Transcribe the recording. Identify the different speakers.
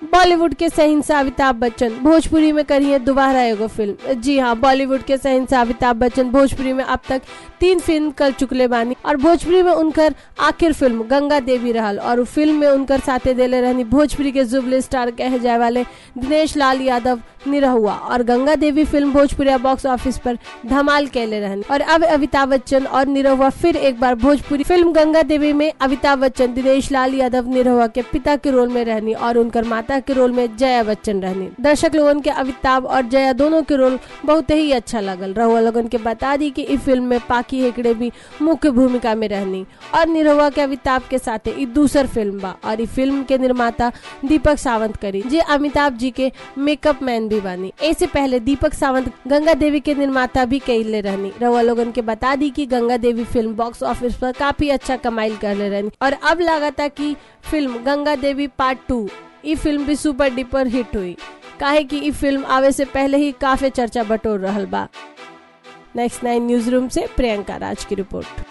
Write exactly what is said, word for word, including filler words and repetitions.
Speaker 1: बॉलीवुड के शहंशाह अमिताभ बच्चन भोजपुरी में करी है दोबारा एगो फिल्म। जी हाँ, बॉलीवुड के शहंशाह अमिताभ बच्चन भोजपुरी में अब तक तीन फिल्म कर चुकले बानी और भोजपुरी में उनकर आखिर फिल्म गंगा देवी रहल और फिल्म में उनकर साथे देले रहनी भोजपुरी के जुबली स्टार कहे जाए वाले दिनेश लाल यादव निरहुआ। और Ganga Devi film Bhojpuri box office पर धमाल कैले रहनी और अब अमिताभ बच्चन और निरहुआ फिर एक बार भोजपुरी फिल्म गंगा देवी में अमिताभ बच्चन दिनेश लाल यादव निरहुआ के पिता के रोल में रहनी और उनकर माता के रोल में जया बच्चन रहनी। दर्शक लोगन के अमिताभ और जया दोनों के रोल बहुत ही अच्छा लगल। रहुआ लोगन के बता दी कि इस फिल्म में पाकी हेकड़े भी मुख्य भूमिका में रहनी और निरहुआ के अमिताभ के साथ ई दूसर फिल्म बा और इस फिल्म के निर्माता दीपक सावंत करी जे अमिताभ जी के मेकअप मैन भी बानी। ऐसे पहले दीपक सावंत गंगा देवी के निर्माता भी कैले रहनी। रहुआ लोगन के बता दी कि Ganga Devi film box office पर काफी अच्छा कमाई कर ले रहनी और अब लगाता कि film Ganga Devi part two ई फिल्म भी सुपर डुपर हिट हुई काहे कि ई फिल्म आवे से पहले ही काफी चर्चा बटोर रहल बा। नेक्स्ट नाइन न्यूज रूम से प्रियंका राज की रिपोर्ट।